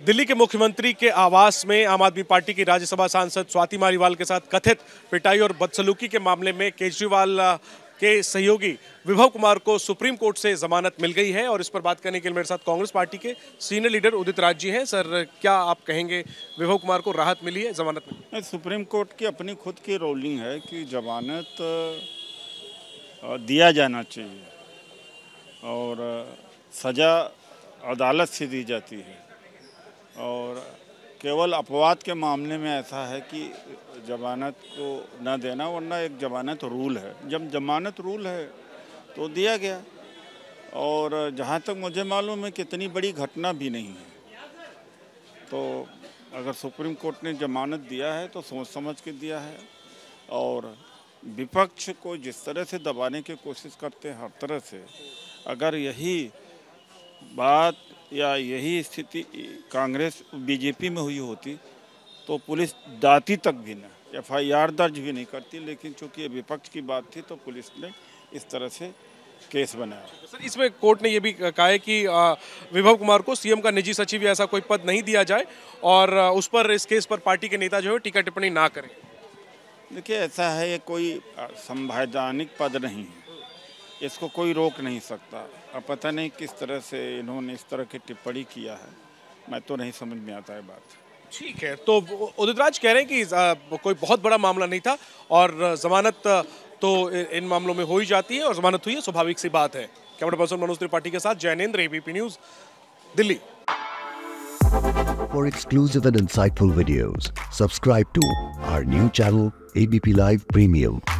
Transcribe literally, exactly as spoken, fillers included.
दिल्ली के मुख्यमंत्री के आवास में आम आदमी पार्टी की राज्यसभा सांसद स्वाति मालीवाल के साथ कथित पिटाई और बदसलूकी के मामले में केजरीवाल के सहयोगी विभव कुमार को सुप्रीम कोर्ट से जमानत मिल गई है। और इस पर बात करने के लिए मेरे साथ कांग्रेस पार्टी के सीनियर लीडर उदित राज जी हैं। सर, क्या आप कहेंगे, विभव कुमार को राहत मिली है, जमानत मिली? सुप्रीम कोर्ट की अपनी खुद की रूलिंग है कि जमानत दिया जाना चाहिए और सज़ा अदालत से दी जाती है। और केवल अपवाद के मामले में ऐसा है कि जमानत को न देना, वरना एक जमानत रूल है। जब जमानत रूल है तो दिया गया। और जहाँ तक मुझे मालूम है कि इतनी बड़ी घटना भी नहीं है, तो अगर सुप्रीम कोर्ट ने जमानत दिया है तो सोच समझ के दिया है। और विपक्ष को जिस तरह से दबाने की कोशिश करते हैं हर तरह से, अगर यही बात या यही स्थिति कांग्रेस बीजेपी में हुई होती तो पुलिस दाती तक भी न एफ आई आर दर्ज भी नहीं करती। लेकिन चूंकि ये विपक्ष की बात थी तो पुलिस ने इस तरह से केस बनाया। सर, इसमें कोर्ट ने ये भी कहा है कि विभव कुमार को सीएम का निजी सचिव या ऐसा कोई पद नहीं दिया जाए और उस पर, इस केस पर पार्टी के नेता जो है टीका टिप्पणी ना करें। देखिए, ऐसा है, ये कोई संवैधानिक पद नहीं है, इसको कोई रोक नहीं सकता। अब पता नहीं किस तरह से इन्होंने इस तरह की टिप्पणी किया है, मैं तो नहीं समझ में आता है बात। ठीक है, तो उदित राज कह रहे हैं कि कोई बहुत बड़ा मामला नहीं था और जमानत तो इन मामलों में हो ही जाती है और जमानत हुई है, स्वाभाविक सी बात है। कैमरा पर्सन मनोज त्रिपाठी के साथ Jainendra, ABP news, Delhi. For exclusive and insightful videos, subscribe to our new channel A B P Live Premium.